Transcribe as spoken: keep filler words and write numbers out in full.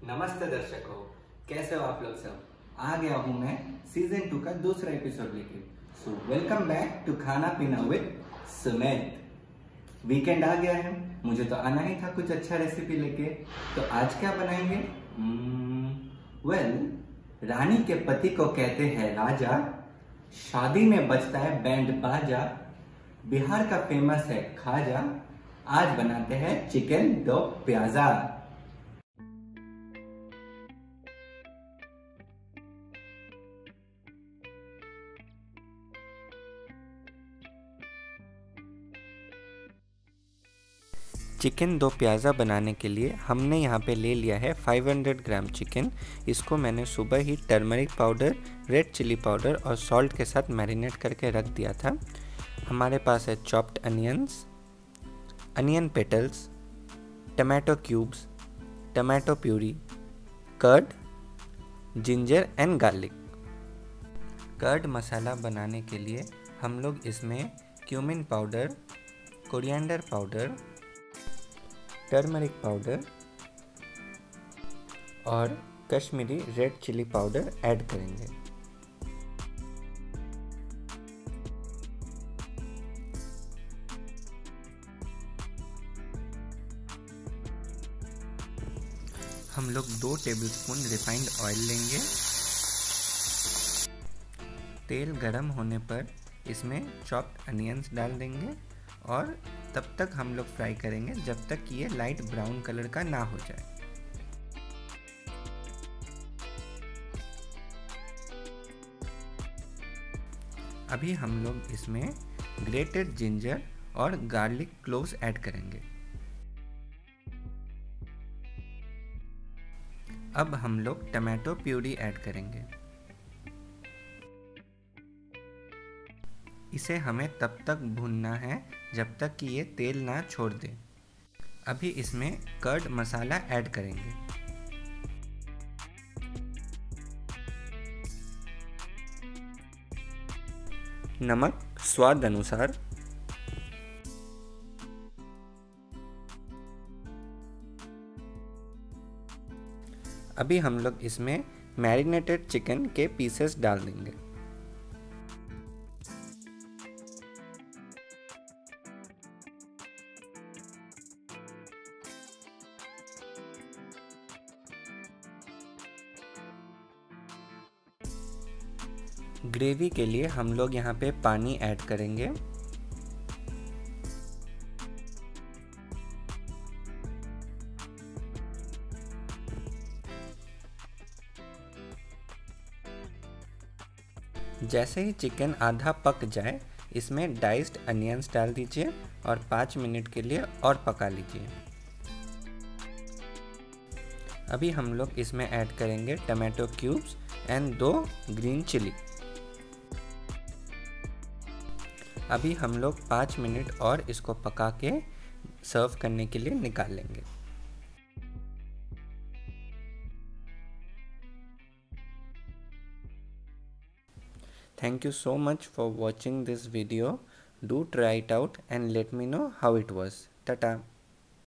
नमस्ते दर्शकों, कैसे हो आप लोग सब। आ गया हूँ मैं सीजन टू का दूसरा एपिसोड लेके। सो वेलकम बैक टू खाना पीना विद सुमित। वीकेंड आ गया है, मुझे तो आना ही था कुछ अच्छा रेसिपी लेके। तो आज क्या बनाएंगे? वेल well, रानी के पति को कहते हैं राजा, शादी में बजता है बैंड बाजा, बिहार का फेमस है खाजा, आज बनाते हैं चिकन दो प्याजा। चिकन दो प्याज़ा बनाने के लिए हमने यहाँ पे ले लिया है पाँच सौ ग्राम चिकन। इसको मैंने सुबह ही turmeric powder, red chilli powder और सॉल्ट के साथ मैरिनेट करके रख दिया था। हमारे पास है chopped onions, onion petals, tomato cubes, tomato puree, curd, ginger and garlic. Curd masala बनाने के लिए हम लोग इसमें cumin powder, coriander powder, turmeric powder और Kashmiri red chilli powder add करेंगे। हम लोग दो टेबलस्पून रिफाइंड ऑयल लेंगे। तेल गरम होने पर इसमें चॉप्ड अनियंस डाल देंगे और तब तक हम लोग फ्राई करेंगे जब तक कि ये लाइट ब्राउन कलर का ना हो जाए। अभी हम लोग इसमें ग्रेटेड जिंजर और गार्लिक क्लोव्स ऐड करेंगे। अब हम लोग टमाटो प्यूरी ऐड करेंगे। इसे हमें तब तक भूनना है जब तक कि ये तेल ना छोड़ दे। अभी इसमें कर्ड मसाला ऐड करेंगे। नमक स्वाद अनुसार, अभी हम लोग इसमें मैरिनेटेड चिकन के पीसेस डाल देंगे। ग्रेवी के लिए हम लोग यहाँ पे पानी ऐड करेंगे। जैसे ही चिकन आधा पक जाए इसमें डाइस्ड अनियंस डाल दीजिए और पाँच मिनट के लिए और पका लीजिए। अभी हम लोग इसमें ऐड करेंगे टमाटो क्यूब्स एंड दो ग्रीन चिली। अभी हम लोग पाँच मिनट और इसको पका के सर्व करने के लिए निकाल लेंगे। Thank you so much for watching this video. Do try it out and let me know how it was. Tata.